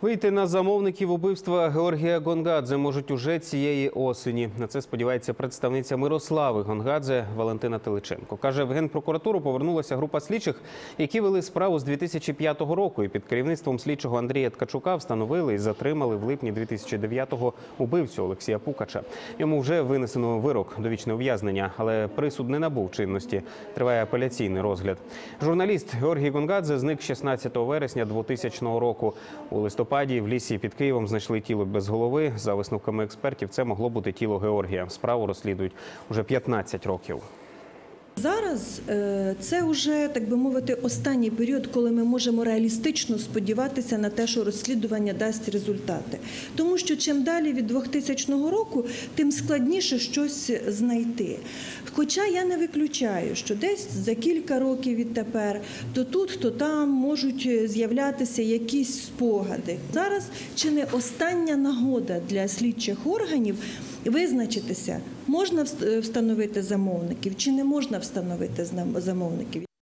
Вийти на замовників убивства Георгія Гонгадзе можуть уже цієї осені. На це сподівається представниця Мирослави Гонгадзе Валентина Теличенко. Каже, в Генпрокуратуру повернулася група слідчих, які вели справу з 2005 року. І під керівництвом слідчого Андрія Ткачука встановили і затримали в липні 2009-го убивцю Олексія Пукача. Йому вже винесено вирок – довічне ув'язнення, але присуд не набув чинності. Триває апеляційний розгляд. Журналіст Георгій Гонгадзе зник 16 вересня 2000 року. У листопаді в лісі під Києвом знайшли тіло без голови. За висновками експертів, це могло бути тіло Георгія. Справу розслідують уже 15 років. Зараз це вже, так би мовити, останній період, коли ми можемо реалістично сподіватися на те, що розслідування дасть результати. Тому що чим далі від 2000 року, тим складніше щось знайти. Хоча я не виключаю, що десь за кілька років відтепер, то тут, то там можуть з'являтися якісь спогади. Зараз чи не остання нагода для слідчих органів визначитися, можна встановити замовників чи не можна встановити замовників.